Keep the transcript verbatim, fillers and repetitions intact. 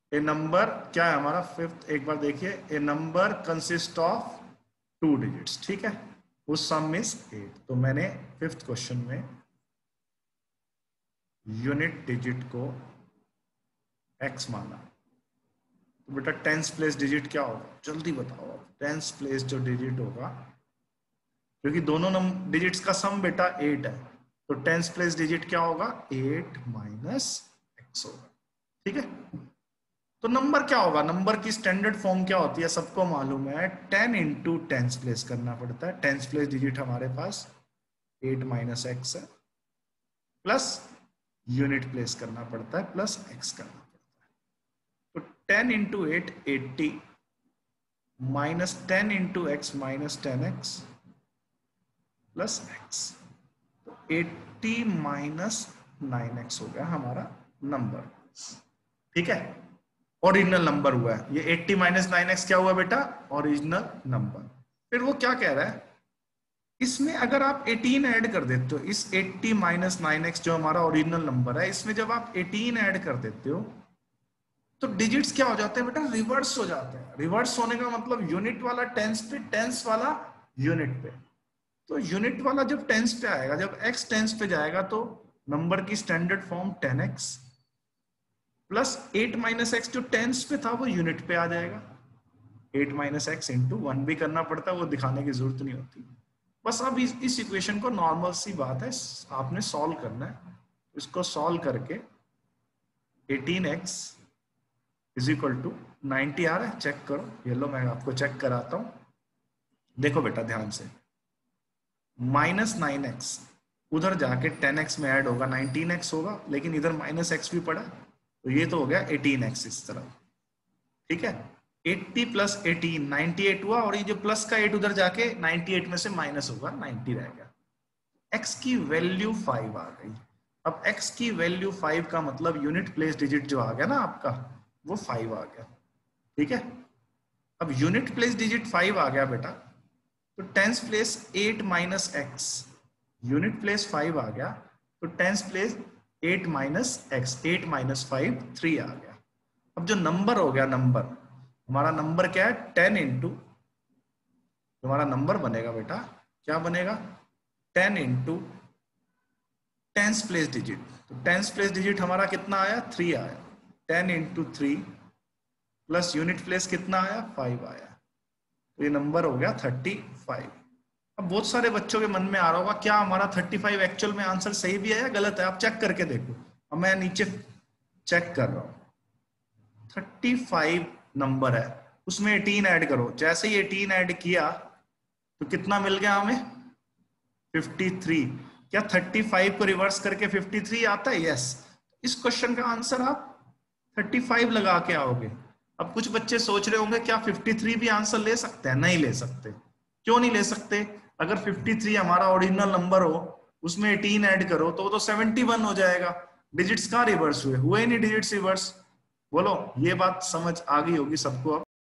ए number क्या है हमारा फिफ्थ, एक बार देखिए, a number consist of two digits, ठीक है, उस सम इज एट। तो मैंने फिफ्थ क्वेश्चन में यूनिट डिजिट को एक्स माना। तो बेटा टेंस प्लेस डिजिट क्या होगा, जल्दी बताओ आप। टेंस प्लेस जो डिजिट होगा, क्योंकि दोनों डिजिट्स का सम बेटा एट है, तो टेंस प्लेस डिजिट क्या होगा, एट माइनस एक्स होगा, ठीक है। तो नंबर क्या होगा, नंबर की स्टैंडर्ड फॉर्म क्या होती है, सबको मालूम है, टेन इंटू टेंस प्लेस करना पड़ता है। टेंस प्लेस डिजिट हमारे पास एट माइनस एक्स है, प्लस यूनिट प्लेस करना पड़ता है, प्लस एक्स करना पड़ता है। तो ten into eight eighty, minus ten into x minus ten x plus x, तो एट्टी माइनस नाइन एक्स हो गया हमारा नंबर, ठीक है। ओरिजिनल नंबर हुआ है ये। एट्टी माइनस नाइन एक्स क्या हुआ बेटा, ओरिजिनल नंबर। फिर वो क्या कह रहा है, इसमें अगर आप एटीन ऐड कर देते हो, इस एट्टी माइनस नाइन एक्स जो हमारा ओरिजिनल नंबर है, इसमें जब आप एटीन ऐड कर देते हो तो डिजिट्स क्या हो जाते हैं बेटा, रिवर्स हो जाते हैं। रिवर्स होने का मतलब यूनिट वाला टेंस पे, टेंस वाला यूनिट पे। तो यूनिट वाला जब टेंस पे आएगा, जब एक्स टेंस पे जाएगा, तो नंबर की standard form ten x plus eight minus x जो टेंस पे था वो यूनिट पे आ जाएगा। Eight minus x into one भी करना पड़ता है, वो दिखाने की जरूरत नहीं होती। बस अब इस, इस इक्वेशन को, नॉर्मल सी बात है, आपने सॉल्व करना है। इसको सॉल्व करके eighteen x is equal to ninety आ रहा है, चेक करो। ये लो मैं आपको चेक कराता हूं, देखो बेटा ध्यान से। माइनस नाइन एक्स उधर जाके टेन एक्स में ऐड होगा, नाइनटीन एक्स होगा, लेकिन इधर माइनस एक्स भी पड़ा, तो ये तो हो गया एटीन एक्स इस तरफ, ठीक है। Eighty plus eighteen ninety eight हुआ, और ये जो प्लस का एट उधर जाके नाइनटी एट में से माइनस होगा, नाइनटी रह गया। x की वैल्यू फाइव आ गई। अब x की वैल्यू फाइव का मतलब यूनिट प्लेस डिजिट जो आ गया ना आपका, वो फाइव आ गया, ठीक है। अब यूनिट प्लेस डिजिट फाइव आ गया बेटा, तो tens place eight minus x, unit place five आ गया, तो tens place eight minus x, eight minus five three आ गया। अब जो नंबर हो गया, नंबर हमारा नंबर क्या है, टेन इंटू, हमारा नंबर बनेगा बेटा क्या बनेगा, ten into tens place digit. तो टेंस प्लेस डिजिट हमारा कितना आया, थ्री आया। Ten into three plus unit place कितना आया, फाइव आया, तो ये नंबर हो गया थर्टी फाइव। अब बहुत सारे बच्चों के मन में आ रहा होगा, क्या हमारा थर्टी फाइव एक्चुअल में आंसर सही भी है या गलत है, आप चेक करके देखो। अब मैं नीचे चेक कर रहा हूं, थर्टी फाइव नंबर है, उसमें एटीन ऐड करो। जैसे ही एटीन ऐड किया तो कितना मिल गया हमें, फिफ्टी थ्री। क्या थर्टी फाइव को रिवर्स करके फिफ्टी थ्री आता है, यस। इस क्वेश्चन का आंसर आप थर्टी फाइव लगा के आओगे। अब कुछ बच्चे सोच रहे होंगे क्या फिफ्टी थ्री भी आंसर ले सकते हैं, नहीं ले सकते। क्यों नहीं ले सकते, अगर फिफ्टी थ्री हमारा ओरिजिनल नंबर हो, उसमें एटीन ऐड करो तो वो तो सेवेंटी वन हो जाएगा। डिजिट्स कहां रिवर्स हुए, हुए ही नहीं डिजिट्स रिवर्स। बोलो, ये बात समझ आ गई होगी सबको अब।